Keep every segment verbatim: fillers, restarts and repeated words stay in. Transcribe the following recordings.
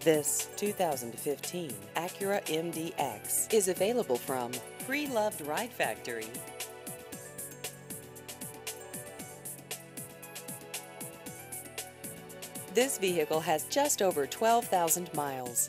This two thousand fifteen Acura M D X is available from Pre-Loved Ride Factory. This vehicle has just over twelve thousand miles.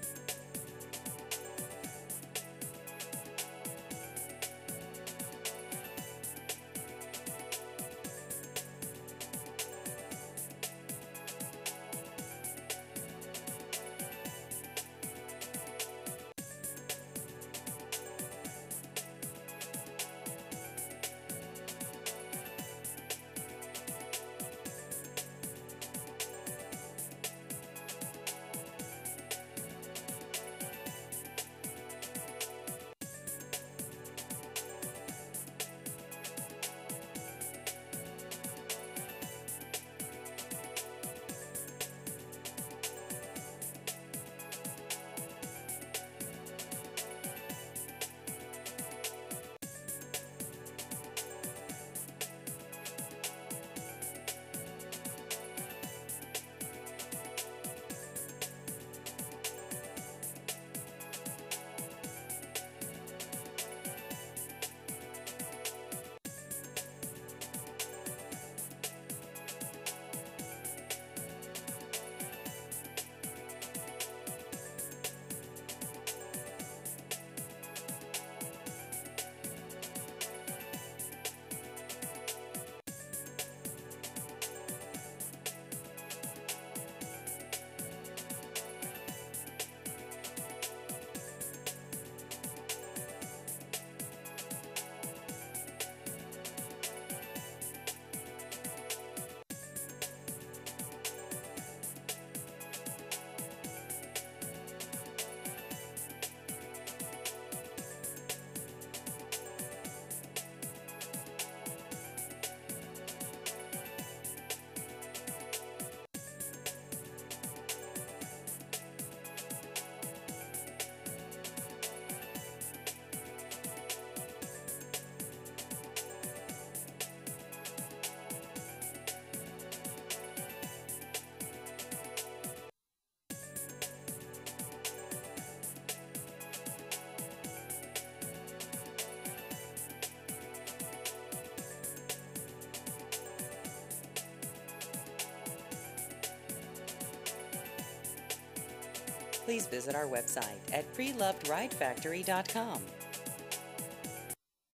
Please visit our website at pre loved ride factory dot com.